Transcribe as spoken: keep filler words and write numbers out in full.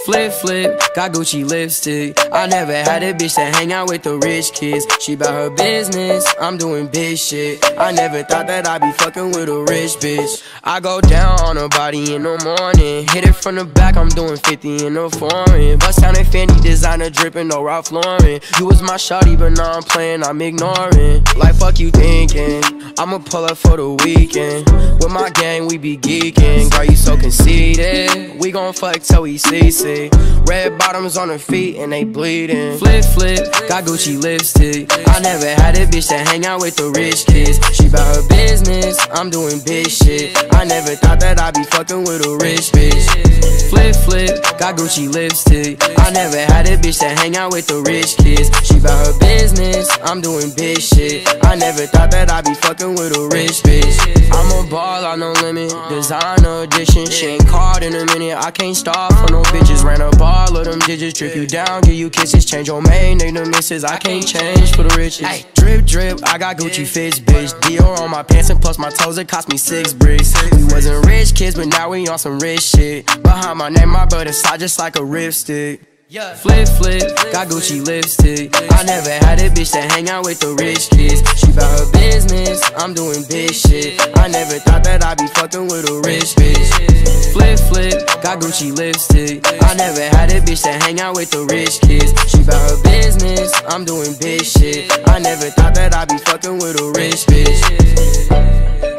Flip, flip, got Gucci lipstick. I never had a bitch that hang out with the rich kids. She bout her business, I'm doing big shit. I never thought that I'd be fucking with a rich bitch. I go down on her body in the morning, hit it from the back, I'm doing fifty in the foreign. Bust down in Fendi, designer dripping, no Ralph Lauren. You was my shawty, but now I'm playing, I'm ignoring. Like fuck you thinking, I'ma pull up for the weekend. With my gang, we be geeking. Girl, you so conceited, we gon' fuck till we see see. Red bottoms on her feet and they bleeding. Flip, flip, got Gucci lipstick. I never had a bitch that hang out with the rich kids. She bout her business, I'm doing big shit. I never thought that I'd be fucking with a rich bitch. Flip, flip, got Gucci lipstick. I never had a bitch that hang out with the rich kids. She bout her business, I'm doing big shit. I never thought that I'd be fucking with a rich bitch. I'm a ball, I no limit, designer edition. She ain't called in a minute, I can't stop for no bitches. Ran up all of them digits, trip you down, give you kisses. Change your main name to missus, I can't change for the riches. Ay, drip, drip, I got Gucci fits, bitch. Dior on my pants and plus my toes, it cost me six bricks. We wasn't rich kids, but now we on some rich shit. Behind my name, my brother side just like a ripstick. Yeah. Flip, flip, got Gucci lipstick. I never had a bitch that hang out with the rich kids. She bout her business, I'm doing big shit. I never thought that I'd be fucking with a rich bitch. Flip, flip, got Gucci lipstick. I never had a bitch that hang out with the rich kids. She bout her business, I'm doing big shit. I never thought that I'd be fucking with a rich bitch.